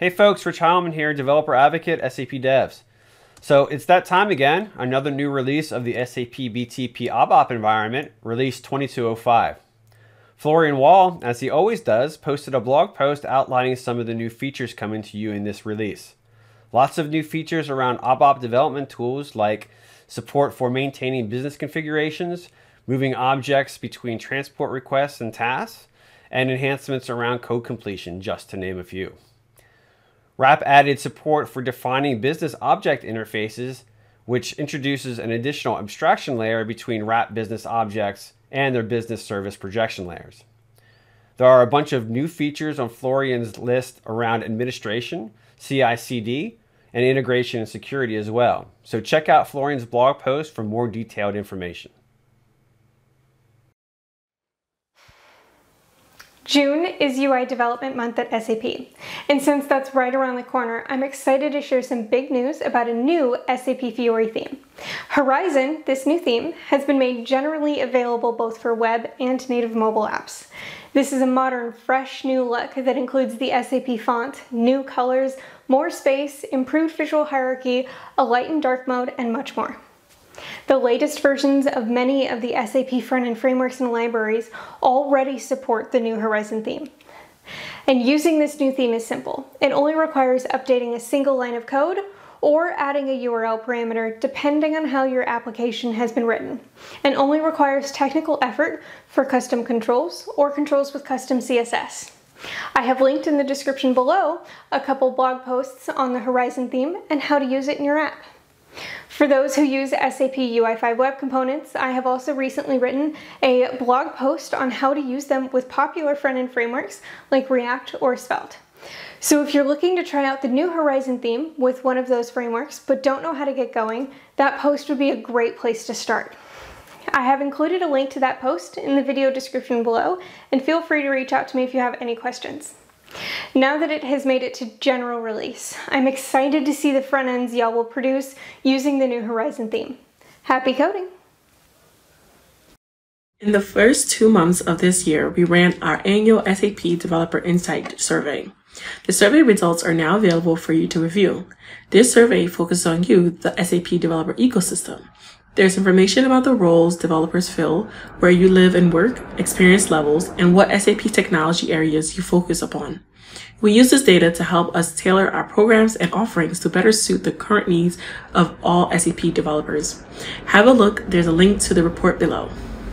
Hey folks, Rich Heilman here, Developer Advocate, SAP Devs. So it's that time again, another new release of the SAP BTP ABAP environment, release 2205. Florian Wall, as he always does, posted a blog post outlining some of the new features coming to you in this release. Lots of new features around ABAP development tools like support for maintaining business configurations, moving objects between transport requests and tasks, and enhancements around code completion, just to name a few. RAP added support for defining business object interfaces, which introduces an additional abstraction layer between RAP business objects and their business service projection layers. There are a bunch of new features on Florian's list around administration, CI/CD, and integration and security as well. So check out Florian's blog post for more detailed information. June is UI Development Month at SAP, and since that's right around the corner, I'm excited to share some big news about a new SAP Fiori theme. Horizon, this new theme, has been made generally available both for web and native mobile apps. This is a modern, fresh new look that includes the SAP font, new colors, more space, improved visual hierarchy, a light and dark mode, and much more. The latest versions of many of the SAP front-end frameworks and libraries already support the new Horizon theme. And using this new theme is simple. It only requires updating a single line of code or adding a URL parameter depending on how your application has been written, and only requires technical effort for custom controls or controls with custom CSS. I have linked in the description below a couple blog posts on the Horizon theme and how to use it in your app. For those who use SAP UI5 web components, I have also recently written a blog post on how to use them with popular front-end frameworks like React or Svelte. So if you're looking to try out the new Horizon theme with one of those frameworks but don't know how to get going, that post would be a great place to start. I have included a link to that post in the video description below, and feel free to reach out to me if you have any questions. Now that it has made it to general release, I'm excited to see the front ends y'all will produce using the new Horizon theme. Happy coding! In the first 2 months of this year, we ran our annual SAP Developer Insight Survey. The survey results are now available for you to review. This survey focuses on you, the SAP developer ecosystem. There's information about the roles developers fill, where you live and work, experience levels, and what SAP technology areas you focus upon. We use this data to help us tailor our programs and offerings to better suit the current needs of all SAP developers. Have a look, there's a link to the report below.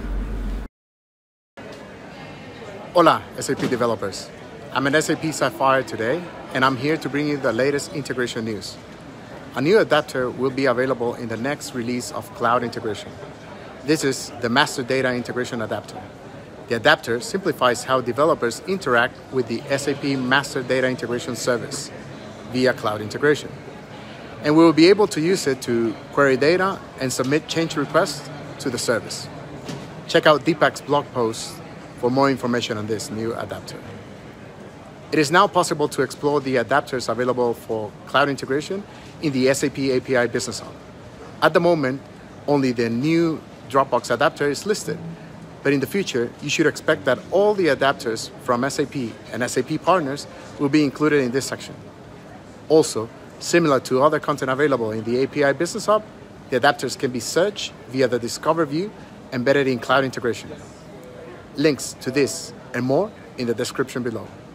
Hola, SAP developers. I'm at SAP Sapphire today, and I'm here to bring you the latest integration news. A new adapter will be available in the next release of Cloud Integration. This is the Master Data Integration Adapter. The adapter simplifies how developers interact with the SAP Master Data Integration Service via Cloud Integration. And we will be able to use it to query data and submit change requests to the service. Check out Deepak's blog post for more information on this new adapter. It is now possible to explore the adapters available for Cloud Integration in the SAP API Business Hub. At the moment, only the new Dropbox adapter is listed, but in the future, you should expect that all the adapters from SAP and SAP partners will be included in this section. Also, similar to other content available in the API Business Hub, the adapters can be searched via the Discover view embedded in Cloud Integration. Links to this and more in the description below.